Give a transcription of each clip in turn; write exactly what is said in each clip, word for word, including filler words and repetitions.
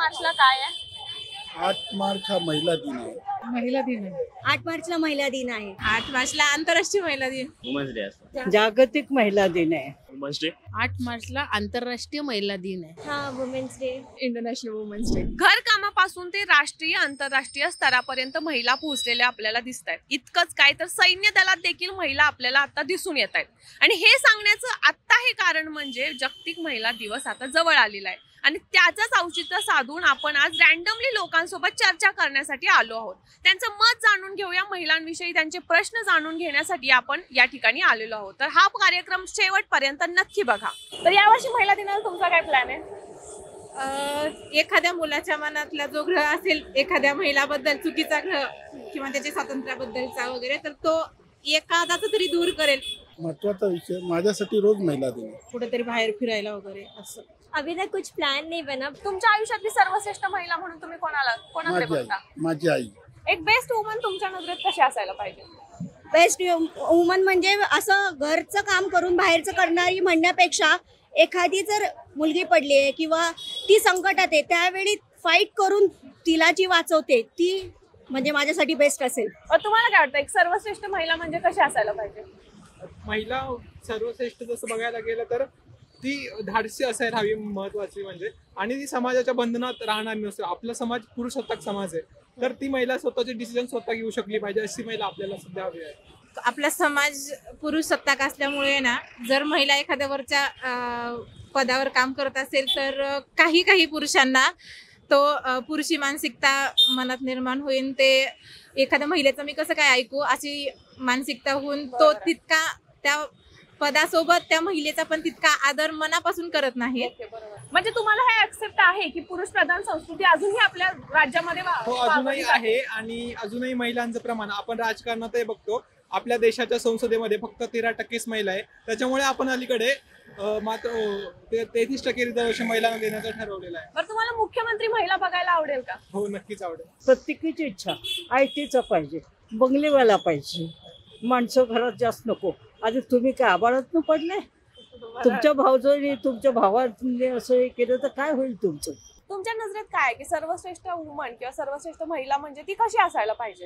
मार्चला काय आहे? आठ मार्च हा महिला दिन आहे. महिला दिन आहे. आठ मार्चला महिला दिन आहे. आठ मार्चला आंतरराष्ट्रीय महिला दिन. वुमन्स डे असतो. जागतिक महिला दिन आहे. Women's day. आठ मार्चला आंतरराष्ट्रीय महिला दिन आहे. हा women's day. International women's day. घर कामापासून ते राष्ट्रीय आंतरराष्ट्रीय स्तरापर्यंत महिला पोहोचलेल्या आपल्याला दिसत आहेत. इतकंच काय तर सैन्य दलात देखील महिला आपल्याला आता दिसून येत आहेत. आणि हे सांगण्याचं आता हे कारण म्हणजे जागतिक महिला दिवस आता जवळ आलेला आहे आणि त्याचंच औचित्य साधून आपण आज रॅन्डमली लोकांसोबत चर्चा करण्यासाठी आलो आहोत. त्यांचं मत जाणून घेऊया, महिलांविषयी त्यांचे प्रश्न जाणून घेण्यासाठी आपण या ठिकाणी आलेलो आहोत. तर हा कार्यक्रम शेवटपर्यंत नक्की बघा. तर यावर्षी महिला दिनाला तुमचा काय प्लॅन आहे? एखाद्या मुलाच्या मनातला जो ग्रह असेल एखाद्या महिलाबद्दल चुकीचा ग्रह किंवा त्याच्या स्वातंत्र्याबद्दलचा वगैरे, तर तो एखादाच तरी दूर करेल. महत्वाचा विषय माझ्यासाठी रोज महिला दिन आहे. कुठेतरी बाहेर फिरायला वगैरे असं. अभी तक कुछ प्लान नहीं बना. तुमच्या आयुष्यातली सर्वश्रेष्ठ महिला म्हणून तुम्ही कोणाला कोणाकडे माझी आई बघता? माझी आई एक बेस्ट वुमन तुमच्या नजरेत कशी असायला पाहिजे? बेस्ट वुमन म्हणजे असं घरचं काम करून बाहेरचं करणारी म्हणण्यापेक्षा एखादी जर मुलगी पडली आहे किंवा ती संकटात आहे त्यावेळी फाईट करून तिला जी वाचवते ती म्हणजे माझ्यासाठी बेस्ट असेल. तुम्हाला काय वाटतं एक सर्वश्रेष्ठ महिला म्हणजे कशी असायला पाहिजे? महिला सर्वश्रेष्ठ जसं बघायला गेलं तर ती धाडसी असायला हवी महत्वाची म्हणजे, आणि ती समाजाच्या बंधनात राहणार नसते. आपला समाज पुरुषसत्ताक समाज आहे, तर ती महिला स्वतःचे डिसिजन स्वतः घेऊ शकली पाहिजे अशी महिला आपल्याला सध्या हवी आहे. आपला समाज पुरुष सत्ताक असल्यामुळे ना, जर महिला एखाद्या वरच्या पदावर काम करत असेल तर काही काही पुरुषांना तो पुरुषी मानसिकता मनात निर्माण होईल. ते एखाद्या महिलेचं मी कसं काय ऐकू अशी मानसिकता होऊन तो तितका त्या पदासोबत त्या महिलेचा पण तितका आदर मनापासून करत नाही. म्हणजे तुम्हाला हे ऍक्सेप्ट आहे की पुरुष प्रधान संस्कृती अजूनही आपल्या राज्यामध्ये हो अजूनही आहे, आणि अजूनही महिलांचं प्रमाण आपण राजकारणातही बघतो. आपल्या देशाच्या संसदेमध्ये फक्त तेरा टक्केच महिला आहे. त्याच्यामुळे आपण अलीकडे मात्र तेहतीस टक्के रिझर्वेशन महिलांना देण्याचं ठरवलेलं आहे. बरं, तुम्हाला मुख्यमंत्री महिला बघायला आवडेल का? हो नक्कीच आवडेल. प्रत्येकीची इच्छा आय टीचा पाहिजे, बंगलेवाला पाहिजे, माणसं घरात जास्त नको. आधी तुम्ही काय आबाळात पडले? तुमच्या भावजोनी तुमच्या भावाने असं हे केलं तर काय होईल तुमचं? तुमच्या नजरेत काय की सर्वश्रेष्ठ वुमन किंवा सर्वश्रेष्ठ महिला म्हणजे ती कशी असायला पाहिजे?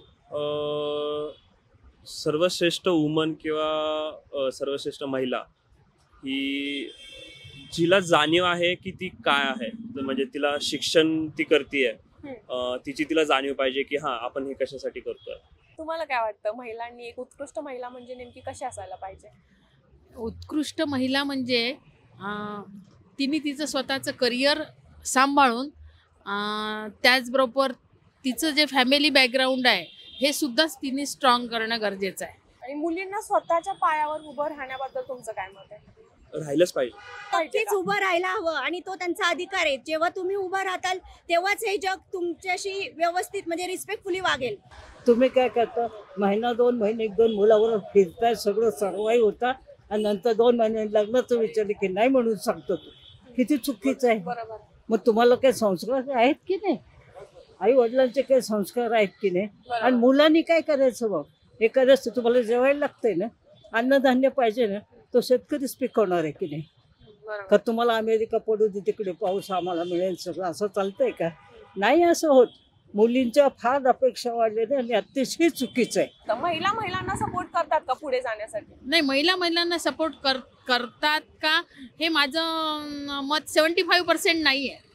सर्वश्रेष्ठ वुमन किंवा सर्वश्रेष्ठ महिला ही जिला जाणीव आहे की ती काय आहे, म्हणजे तिला शिक्षण ती करतेय, तिची तिला जाणीव पाहिजे की हा आपण हे कशासाठी करतोय. तुम्हाला काय वाटतं महिलांनी एक उत्कृष्ट महिला म्हणजे नेमकी कशी असायला पाहिजे? उत्कृष्ट महिला म्हणजे तिने तिचं स्वतःचं करिअर सांभाळून त्याचबरोबर तिचं जे फॅमिली बॅकग्राऊंड आहे हे सुद्धाच तिने स्ट्रॉंग करणं गरजेचं आहे. आणि मुलींना स्वतःच्या पायावर उभं राहण्याबद्दल तुमचं काय मत आहे? राहिलंच पाहिजे. नक्कीच उभं राहायला हवं आणि तो त्यांचा अधिकार आहे. जेव्हा तुम्ही उभं राहताल तेव्हाच हे जग तुमच्याशी व्यवस्थित म्हणजे रिस्पेक्टफुली वागेल. तुम्ही काय करता, महिना दोन महिने एक दोन मुलावर फिरताय, सगळं सर्वाई होता आणि नंतर दोन महिने लग्नाचं विचारले की नाही म्हणून सांगतो. तू किती चुकीचं आहे. बरोबर. मग तुम्हाला काही संस्कार आहेत की नाही? आई वडिलांचे काही संस्कार आहेत की नाही? आणि मुलांनी काय करायचं? मग एखाद्या तुम्हाला जेवायला लागतंय ना, अन्नधान्य पाहिजे ना, तो शेतकरीच पिकवणार आहे की नाही? का तुम्हाला अमेरिका पडू दे तिकडे पाऊस आम्हाला मिळेल सगळं असं चालतंय का? नाही असं होत. मुलींच्या फार अपेक्षा वाढलेल्या आणि अतिशय चुकीचं आहे. महिला महिलांना सपोर्ट करतात का पुढे जाण्यासाठी? नाही, महिला महिलांना सपोर्ट कर करतात का हे माझं मत सेव्हन्टी फाईव्ह पर्सेंट नाही आहे.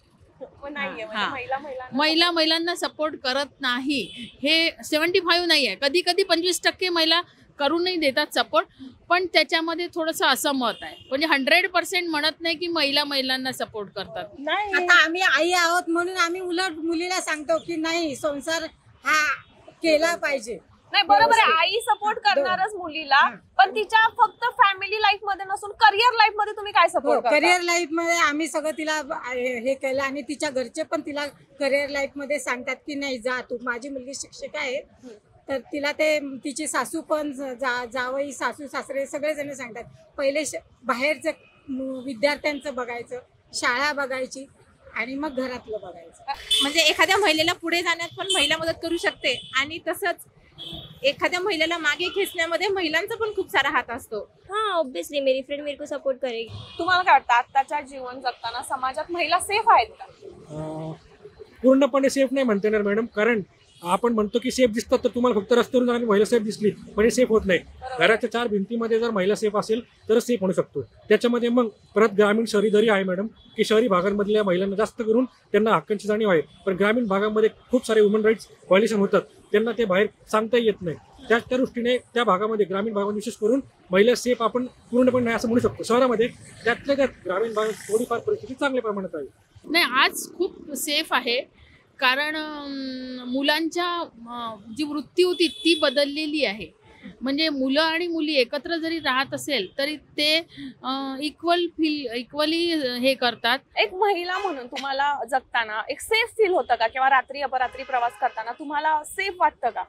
महिला महिलांना सपोर्ट करत नाही हे सेव्हन्टी फाईव्ह नाही आहे. कधी कधी पंचवीस टक्के महिला करूनही देतात सपोर्ट, पण त्याच्यामध्ये थोडंसं असं मत आहे. म्हणजे हंड्रेड पर्सेंट म्हणत नाही की महिला महिलांना सपोर्ट करतात. नाही, आता आम्ही आई आहोत म्हणून आम्ही उलट मुलीला सांगतो की नाही, संसार हा केला पाहिजे. नाही, बरोबर आहे, आई सपोर्ट करणारच मुलीला, पण तिच्या फक्त फॅमिली लाईफ मध्ये नसून करिअर लाईफ मध्ये तुम्ही काय सपोर्ट? करिअर लाईफ मध्ये आम्ही सगळं तिला हे केलं आणि तिच्या घरचे पण तिला करिअर लाईफ मध्ये सांगतात की नाही जा तू. माझी मुलगी शिक्षिका आहे, तर तिला ते तिची सासू पण जा जावई सासू सासरे सगळेजण सांगतात पहिले बाहेरचं विद्यार्थ्यांचं बघायचं, शाळा बघायची आणि मग घरातलं बघायचं. म्हणजे एखाद्या महिलेला पुढे जाण्यात पण महिला मदत करू शकते आणि तसंच एखाद्या महिलेला मागे खेचण्यामध्ये महिलांचा पण खूप सारा हात असतो. हाँ ऑब्वियसली मेरी फ्रेंड मेरे को सपोर्ट करेगी. तुम्हाला काय वाटतं आताच्या जीवन जगताना समाजात महिला सेफ आहेत का? अं, पूर्णपणे सेफ नाही म्हणता येणार मॅडम, कारण आपण म्हणतो की सेफ दिसतात तर तुम्हाला फक्त रस्त्यावरून जाणारी महिला सेफ दिसली म्हणजे सेफ होत नाही. घराच्या चार भिंतीमध्ये जर महिला सेफ असेल तरच सेफ होऊ शकतो. त्याच्यामध्ये मग परत ग्रामीण शहरी दरी आहे मॅडम, की शहरी भागांमधल्या महिलांना जास्त करून त्यांना हक्कांची जाणीव आहे, पण ग्रामीण भागामध्ये खूप सारे ह्युमन राईट्स व्हायलेशन होतात, त्यांना ते बाहेर सांगता येत नाही. त्या त्या दृष्टीने त्या भागामध्ये ग्रामीण भागात विशेष करून महिला सेफ आपण पूर्णपणे नाही असं म्हणू शकतो. शहरामध्ये त्यातल्या त्यात ग्रामीण भागात थोडीफार परिस्थिती चांगल्या प्रमाणात आहे. नाही, आज खूप सेफ आहे, कारण अं, मुलांच्या अं, जी वृत्ती होती ती बदललेली आहे. म्हणजे मुलं आणि मुली एकत्र जरी राहत असेल तरी ते इक्वल फील इक्वली हे करतात. एक महिला म्हणून तुम्हाला जगताना एक सेफ फील होतं का, किंवा रात्री अपरात्री प्रवास करताना तुम्हाला सेफ वाटतं का?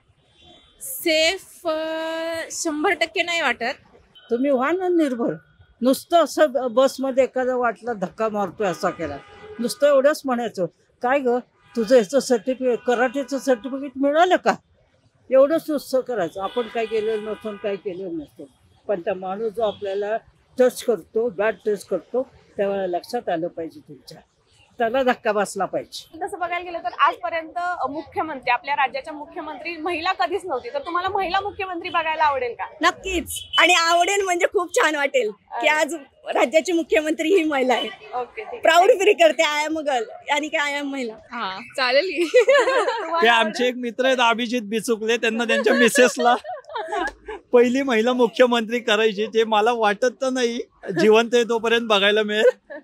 सेफ शंभर टक्के नाही वाटत. तुम्ही व्हा ना निर्भर. नुसतं असं बसमध्ये एखादा वाटला धक्का मारतोय असा केला, नुसतं एवढंच म्हणायचं काय ग तुझं ह्याचं सर्टिफिकेट कराटेचं सर्टिफिकेट मिळालं का, एवढंच नुसतं करायचं. आपण काय केलेलं नसतो काय केलेलं नसतो, पण त्या माणूस जो आपल्याला टच करतो, बॅड टच करतो, त्यावेळेला लक्षात आलं पाहिजे तुमच्या, त्याला धक्का बसला पाहिजे. तसं बघायला गेलं तर आजपर्यंत मुख्यमंत्री आपल्या राज्याच्या मुख्यमंत्री महिला कधीच नव्हती, तर तुम्हाला महिला मुख्यमंत्री बघायला आवडेल का? नक्कीच, आणि आवडेल म्हणजे खूप छान वाटेल की आज राज्याची मुख्यमंत्री ही महिला आहे. ओके, प्राऊड फील करते. आय एम गर्ल आणि काय आय एम महिला. हा चालेल. ते आमचे एक मित्र आहेत अभिजित बिचुकले, त्यांना त्यांच्या मिसेसला पहिली महिला मुख्यमंत्री करायची. ते मला वाटत तर नाही जिवंत आहे तोपर्यंत बघायला मिळेल,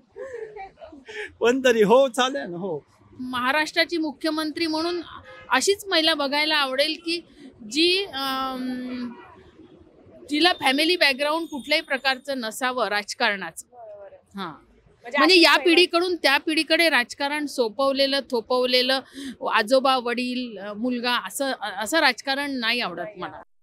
पण तरी हो चालेल. हो, महाराष्ट्राची मुख्यमंत्री म्हणून अशीच महिला बघायला आवडेल की जी अं, जिला फॅमिली बॅकग्राऊंड कुठल्याही प्रकारचं नसावं राजकारणाचं. हा, म्हणजे या पिढीकडून त्या पिढीकडे राजकारण सोपवलेलं थोपवलेलं आजोबा वडील मुलगा असं असं राजकारण नाही आवडत मला.